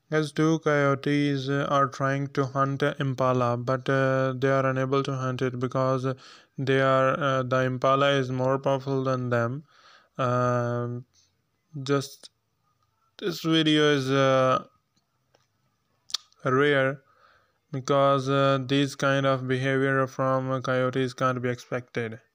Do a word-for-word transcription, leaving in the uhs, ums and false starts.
As two coyotes uh, are trying to hunt a impala, but uh, they are unable to hunt it because they are uh, the impala is more powerful than them. Um, just this video is uh, rare because uh, these kind of behavior from uh, coyotes can't be expected.